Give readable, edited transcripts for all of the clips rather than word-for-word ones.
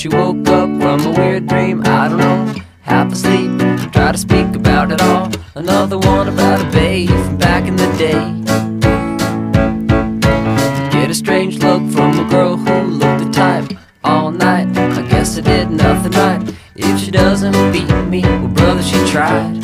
she woke up from a weird dream. I don't know, half asleep, try to speak about it all. Another one about a babe from back in the day. Get a strange look from a girl who looked the type all night. I guess I did nothing right. If she doesn't beat me, well brother, she tried.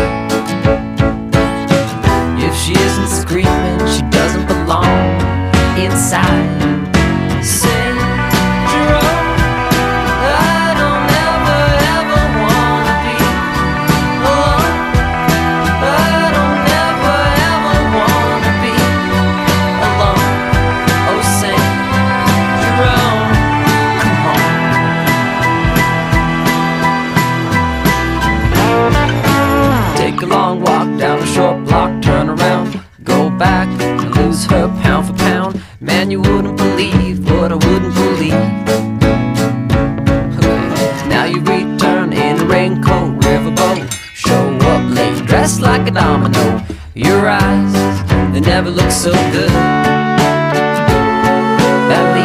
If she isn't screaming, she doesn't belong inside. Say, Jerome, I don't ever, ever wanna be alone. I don't ever, ever wanna be alone. Oh, say, Jerome, come home. Take a long walk down a short block, turn around, go back and lose her pound for pound. Man, you wouldn't believe what I wouldn't believe. Okay. Now you return in a raincoat, riverboat, show up late, dressed like a domino. Your eyes, they never look so good at me.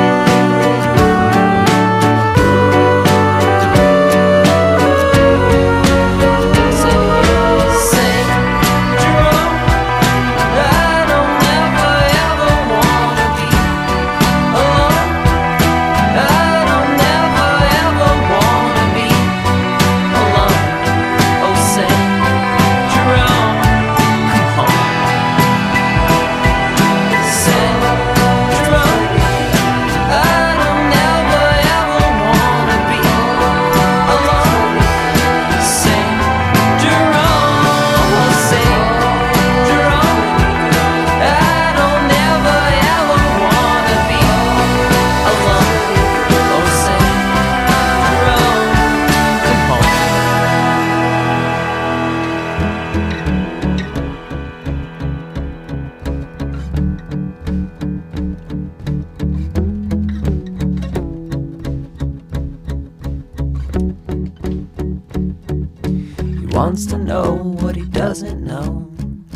Wants to know what he doesn't know.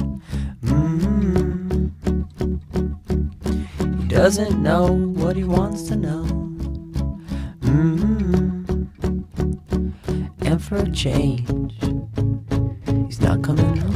He doesn't know what he wants to know. And for a change, he's not coming home.